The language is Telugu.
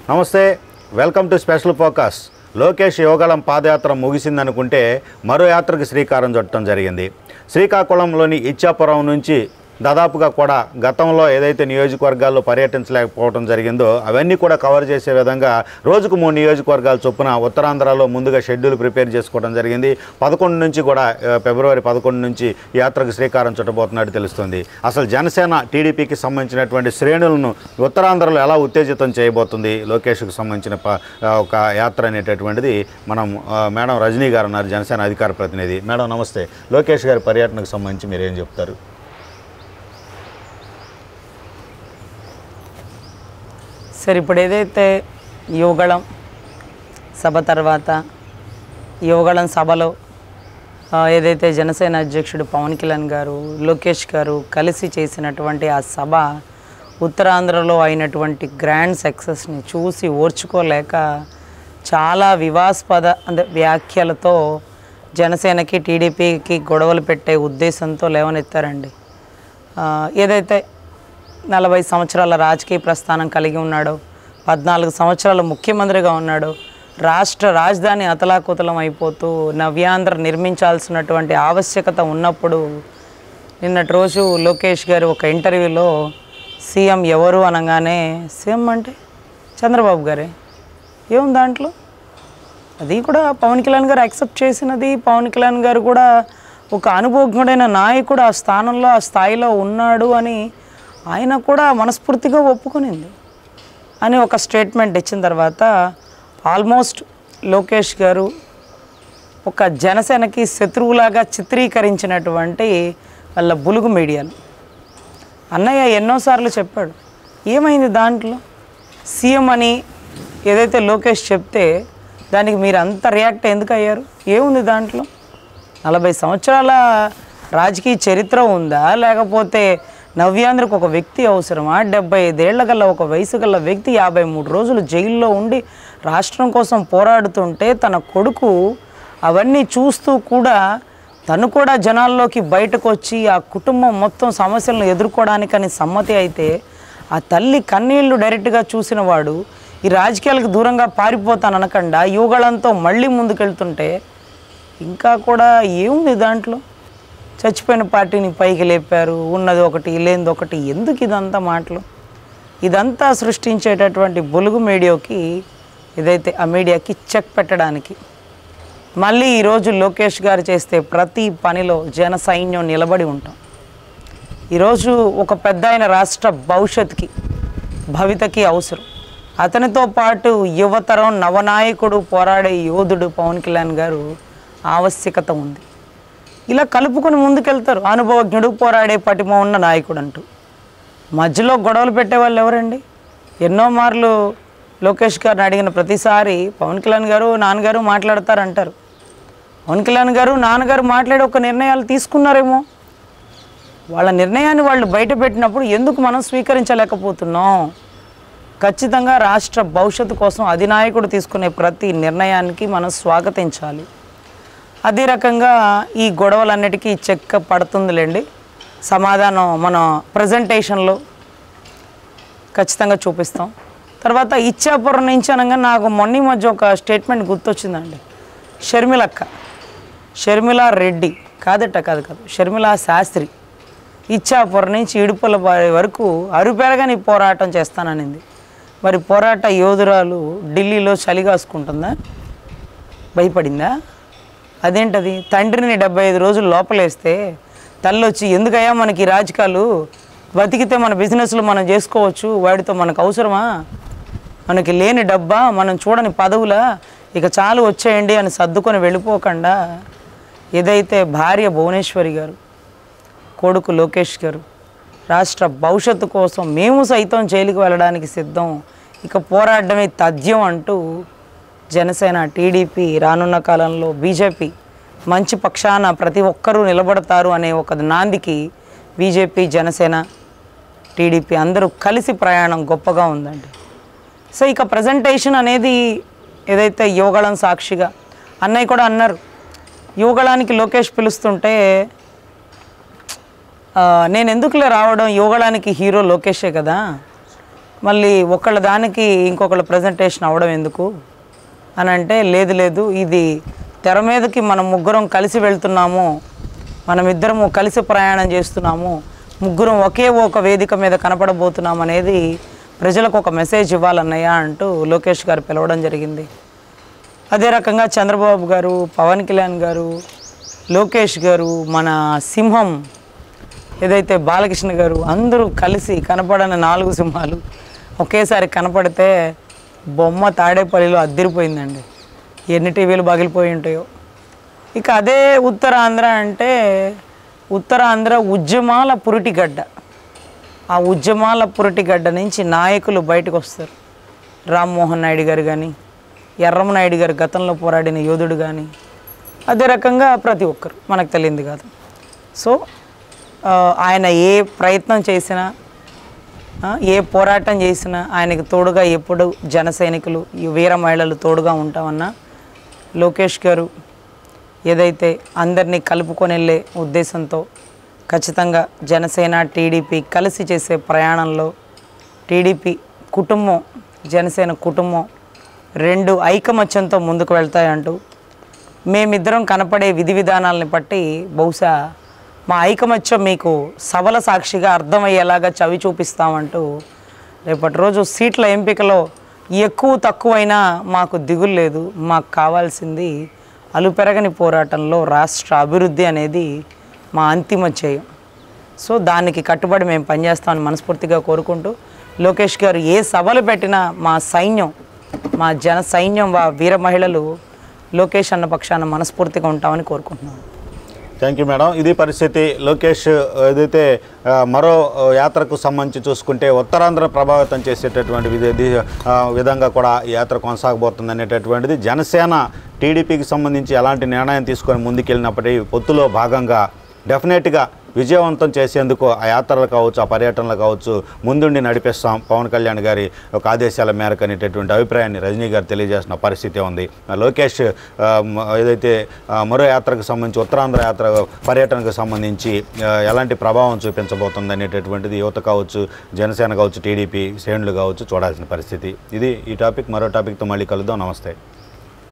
నమస్తే, welcome to special focus. Lokesh యోగళం పాదయాత్ర ముగిసిందనుకుంటే మరో యాత్రకు శ్రీకారం చుట్టడం జరిగింది. శ్రీకాకుళంలోని ఇచ్చాపురం నుంచి దాదాపుగా కూడా గతంలో ఏదైతే నియోజకవర్గాల్లో పర్యటించలేకపోవడం జరిగిందో అవన్నీ కూడా కవర్ చేసే విధంగా రోజుకు 3 నియోజకవర్గాల చొప్పున ఉత్తరాంధ్రలో ముందుగా షెడ్యూల్ ప్రిపేర్ చేసుకోవడం జరిగింది. 11 నుంచి కూడా ఫిబ్రవరి 11 నుంచి యాత్రకు శ్రీకారం చుట్టబోతున్నట్టు తెలుస్తుంది. అసలు జనసేన టీడీపీకి సంబంధించినటువంటి శ్రేణులను ఉత్తరాంధ్రలో ఎలా ఉత్తేజితం చేయబోతుంది లోకేష్కు సంబంధించిన ఒక యాత్ర అనేటటువంటిది మనం మేడం రజనీ గారు ఉన్నారు, జనసేన అధికార ప్రతినిధి. మేడం నమస్తే. లోకేష్ గారి పర్యటనకు సంబంధించి మీరేం చెప్తారు? సరే, ఇప్పుడు ఏదైతే యోగళం సభ తర్వాత యోగళం సభలో ఏదైతే జనసేన అధ్యక్షుడు పవన్ కళ్యాణ్ గారు, లోకేష్ గారు కలిసి చేసినటువంటి ఆ సభ ఉత్తరాంధ్రలో అయినటువంటి గ్రాండ్ సక్సెస్ని చూసి ఓర్చుకోలేక చాలా వివాదాస్పద వ్యాఖ్యలతో జనసేనకి టీడీపీకి గొడవలు పెట్టే ఉద్దేశంతో లేవనెత్తారండి. ఏదైతే 40 సంవత్సరాల రాజకీయ ప్రస్థానం కలిగి ఉన్నాడు, 14 సంవత్సరాలు ముఖ్యమంత్రిగా ఉన్నాడు, రాష్ట్ర రాజధాని అతలాకుతలం అయిపోతూ నవ్యాంధ్ర నిర్మించాల్సినటువంటి ఆవశ్యకత ఉన్నప్పుడు నిన్నటి రోజు లోకేష్ గారు ఒక ఇంటర్వ్యూలో సీఎం ఎవరు అనగానే సీఎం అంటే చంద్రబాబు గారే, ఏం దాంట్లో అది కూడా పవన్ కళ్యాణ్ గారు యాక్సెప్ట్ చేసినది. పవన్ కళ్యాణ్ గారు కూడా ఒక అనుభవజ్ఞుడైన నాయకుడు ఆ స్థానంలో ఆ స్థాయిలో ఉన్నాడు అని ఆయన కూడా మనస్ఫూర్తిగా ఒప్పుకునింది అని ఒక స్టేట్మెంట్ ఇచ్చిన తర్వాత ఆల్మోస్ట్ లోకేష్ గారు ఒక జనసేనకి శత్రువులాగా చిత్రీకరించినటువంటి వాళ్ళ బులుగు మీడియాను అన్నయ్య ఎన్నోసార్లు చెప్పాడు. ఏమైంది దాంట్లో? సీఎం అని ఏదైతే లోకేష్ చెప్తే దానికి మీరు అంత రియాక్ట్ ఎందుకు అయ్యారు? ఏముంది దాంట్లో? 40 సంవత్సరాల రాజకీయ చరిత్ర ఉందా, లేకపోతే నవ్యాంధ్రకు ఒక వ్యక్తి అవసరమా? 75 ఏళ్ల గల ఒక వయసు గల వ్యక్తి 53 రోజులు జైల్లో ఉండి రాష్ట్రం కోసం పోరాడుతుంటే తన కొడుకు అవన్నీ చూస్తూ కూడా తను కూడా జనాల్లోకి బయటకు వచ్చి ఆ కుటుంబం మొత్తం సమస్యలను ఎదుర్కోవడానికని సమ్మతి అయితే ఆ తల్లి కన్నీళ్లు డైరెక్ట్గా చూసిన వాడు ఈ రాజకీయాలకు దూరంగా పారిపోతాననకుండా యువగళంతో మళ్ళీ ముందుకెళ్తుంటే ఇంకా కూడా ఏముంది దాంట్లో? చచ్చిపోయిన పార్టీని పైకి లేపారు, ఉన్నది ఒకటి లేనిది ఒకటి. ఎందుకు ఇదంతా మాటలు? ఇదంతా సృష్టించేటటువంటి బొలుగు మీడియాకి ఏదైతే ఆ మీడియాకి చెక్ పెట్టడానికి మళ్ళీ ఈరోజు లోకేష్ గారు చేస్తే ప్రతి పనిలో జన సైన్యం నిలబడి ఉంటాం. ఈరోజు ఒక పెద్ద ఆయన రాష్ట్ర భవిష్యత్తుకి భవితకి అవసరం. అతనితో పాటు యువతరం నవనాయకుడు పోరాడే యోధుడు పవన్ కళ్యాణ్ గారు ఆవశ్యకత ఉంది. ఇలా కలుపుకొని ముందుకెళ్తారు. అనుభవజ్ఞుడు, పోరాడే పటిమ ఉన్న నాయకుడు అంటూ మధ్యలో గొడవలు పెట్టేవాళ్ళు ఎవరండి? ఎన్నో మార్లు లోకేష్ గారిని అడిగిన ప్రతిసారి పవన్ కళ్యాణ్ గారు నాన్నగారు మాట్లాడతారంటారు. పవన్ కళ్యాణ్ గారు నాన్నగారు మాట్లాడి ఒక నిర్ణయాలు తీసుకున్నారేమో, వాళ్ళ నిర్ణయాన్ని వాళ్ళు బయట పెట్టినప్పుడు ఎందుకు మనం స్వీకరించలేకపోతున్నాం? ఖచ్చితంగా రాష్ట్ర భవిష్యత్తు కోసం అధినాయకుడు తీసుకునే ప్రతి నిర్ణయానికి మనం స్వాగతించాలి. అదే రకంగా ఈ గొడవలన్నిటికీ చెక్క పడుతుందిలేండి. సమాధానం మన ప్రజెంటేషన్లో ఖచ్చితంగా చూపిస్తాం. తర్వాత ఇచ్చాపురం నుంచి అనగా నాకు మొన్న మధ్య ఒక స్టేట్మెంట్ గుర్తొచ్చిందండి. షర్మిలా రెడ్డి కాదు షర్మిలా శాస్త్రి ఇచ్చాపురం నుంచి ఇడుపుల వరకు అరుపేరగా నీ పోరాటం చేస్తాననింది. మరి పోరాట యోధురాలు ఢిల్లీలో చలిగాసుకుంటుందా? భయపడిందా? అదేంటది? తండ్రిని 75 రోజులు లోపలేస్తే తల్లి వచ్చి ఎందుకయ్యా మనకి రాజకీయాలు, బతికితే మన బిజినెస్లు మనం చేసుకోవచ్చు, వాడితో మనకు అవసరమా, మనకి లేని డబ్బా, మనం చూడని పదవులా, ఇక చాలు వచ్చేయండి అని సర్దుకొని వెళ్ళిపోకుండా ఏదైతే భార్య భువనేశ్వరి గారు, కొడుకు లోకేష్ గారు రాష్ట్ర భవిష్యత్తు కోసం మేము సైతం జైలుకి వెళ్ళడానికి సిద్ధం, ఇక పోరాడమే తథ్యం అంటూ జనసేన టీడీపీ రానున్న కాలంలో బీజేపీ మంచి పక్షాన ప్రతి ఒక్కరూ నిలబడతారు అనే ఒక నాందికి బీజేపీ జనసేన టీడీపీ అందరూ కలిసి ప్రయాణం గొప్పగా ఉందండి. సో ఇక ప్రజెంటేషన్ అనేది ఏదైతే యోగళం సాక్షిగా అన్నయ్య కూడా అన్నారు, యోగళానికి లోకేష్ పిలుస్తుంటే నేను ఎందుకులే రావడం, యోగళానికి హీరో లోకేషే కదా, మళ్ళీ ఒకళ్ళ దానికి ఇంకొకళ్ళ ప్రజెంటేషన్ అవ్వడం ఎందుకు అని అంటే, లేదు ఇది తెర మీదకి మనం ముగ్గురం కలిసి వెళ్తున్నాము, మనమిద్దరము కలిసి ప్రయాణం చేస్తున్నాము, ముగ్గురం ఒకే ఒక వేదిక మీద కనపడబోతున్నాం అనేది ప్రజలకు ఒక మెసేజ్ ఇవ్వాలన్నయ్య అంటూ లోకేష్ గారు పిలవడం జరిగింది. అదే రకంగా చంద్రబాబు గారు, పవన్ కళ్యాణ్ గారు, లోకేష్ గారు, మన సింహం ఏదైతే బాలకృష్ణ గారు అందరూ కలిసి కనపడని 4 సింహాలు ఒకేసారి కనపడితే బొమ్మ తాడేపల్లిలో అద్దిరిపోయిందండి. ఎన్ని టీవీలు పగిలిపోయి ఉంటాయో. ఇక అదే ఉత్తరాంధ్ర అంటే ఉత్తరాంధ్ర ఉద్యమాల పురిటిగడ్డ. ఆ ఉద్యమాల పురిటిగడ్డ నుంచి నాయకులు బయటకు వస్తారు. రామ్మోహన్ నాయుడు గారు కానీ, ఎర్రమనాయుడు గారు గతంలో పోరాడిన యోధుడు కానీ, అదే రకంగా ప్రతి ఒక్కరు మనకు తెలియంది కాదు. సో ఆయన ఏ ప్రయత్నం చేసినా, ఏ పోరాటం చేసినా ఆయనకు తోడుగా ఎప్పుడు జన సైనికులు, ఈ వీర మహిళలు తోడుగా ఉంటామన్నా, లోకేష్ గారు ఏదైతే అందరినీ కలుపుకొని వెళ్ళే ఉద్దేశంతో ఖచ్చితంగా జనసేన టీడీపీ కలిసి చేసే ప్రయాణంలో టీడీపీ కుటుంబం, జనసేన కుటుంబం 2 ఐకమత్యంతో ముందుకు వెళ్తాయంటూ, మేమిద్దరం కనపడే విధి విధానాలని బట్టి బహుశా మా ఐకమత్యం మీకు సభల సాక్షిగా అర్థమయ్యేలాగా చవి చూపిస్తామంటూ, రేపటి రోజు సీట్ల ఎంపికలో ఎక్కువ తక్కువైనా మాకు దిగులు లేదు. మాకు కావాల్సింది అలుపెరగని పోరాటంలో రాష్ట్ర అభివృద్ధి అనేది మా అంతిమ ధ్యేయం. సో దానికి కట్టుబడి మేము పనిచేస్తామని మనస్ఫూర్తిగా కోరుకుంటూ, లోకేష్ గారు ఏ సభలు పెట్టినా మా సైన్యం, మా జన సైన్యం, వీర మహిళలు లోకేష్ అన్న పక్షాన మనస్ఫూర్తిగా ఉంటామని కోరుకుంటున్నాను. Thank you madam. ఇది పరిస్థితి. లోకేష్ ఏదైతే మరో యాత్రకు సంబంధించి చూసుకుంటే ఉత్తరాంధ్ర ప్రభావితం చేసేటటువంటి విధంగా కూడా ఈ యాత్ర కొనసాగబోతుంది అనేటటువంటిది. జనసేన టీడీపీకి సంబంధించి ఎలాంటి నిర్ణయం తీసుకొని ముందుకెళ్ళినప్పటికీ పొత్తులో భాగంగా డెఫినెట్గా విజయవంతం చేసేందుకు ఆ యాత్రలు కావచ్చు, ఆ పర్యటనలు కావచ్చు ముందుండి నడిపిస్తాం పవన్ కళ్యాణ్ గారి ఒక ఆదేశాల మేరకు అనేటటువంటి అభిప్రాయాన్ని రజనీ గారు తెలియజేసిన పరిస్థితి ఉంది. లోకేష్ ఏదైతే మరో యాత్రకు సంబంధించి ఉత్తరాంధ్ర యాత్ర పర్యటనకు సంబంధించి ఎలాంటి ప్రభావం చూపించబోతుంది అనేటటువంటిది యువత కావచ్చు, జనసేన కావచ్చు, టీడీపీ శ్రేణులు కావచ్చు చూడాల్సిన పరిస్థితి. ఇది ఈ టాపిక్. మరో టాపిక్తో మళ్ళీ కలుద్దాం. నమస్తే.